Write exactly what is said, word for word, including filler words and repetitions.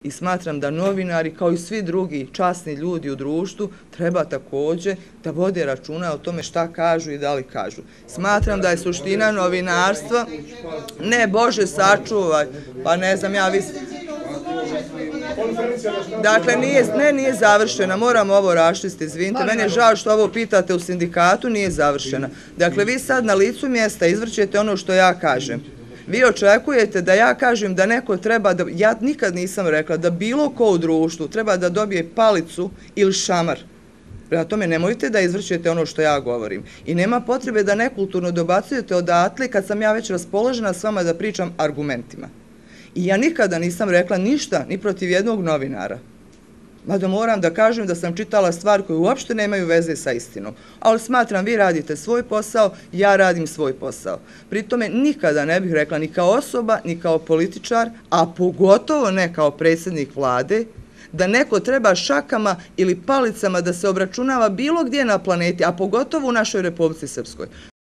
I smatram da novinari, kao i svi drugi časni ljudi u društvu, treba također da vode računa o tome šta kažu i da li kažu. Smatram da je suština novinarstva, ne Bože sačuvaj, pa ne znam ja, vi... Dakle, nije, ne, nije završena, moramo ovo raščistiti, izvinite, meni je žao što ovo pitate u sindikatu, nije završena. Dakle, vi sad na licu mjesta izvrćete ono što ja kažem. Vi očekujete da ja kažem da neko treba da, ja nikad nisam rekla da bilo ko u društvu treba da dobije palicu ili šamar. Prema tome, nemojte da izvrćete ono što ja govorim. I nema potrebe da nekulturno dobacujete odatle kad sam ja već raspoložena s vama da pričam argumentima. I ja nikada nisam rekla ništa ni protiv jednog novinara. Mada moram da kažem da sam čitala stvar koje uopšte nemaju veze sa istinom. Ali smatram, vi radite svoj posao, ja radim svoj posao. Pri tome nikada ne bih rekla ni kao osoba, ni kao političar, a pogotovo ne kao predsjednik vlade, da neko treba šakama ili palicama da se obračunava bilo gdje na planeti, a pogotovo u našoj Republici Srpskoj.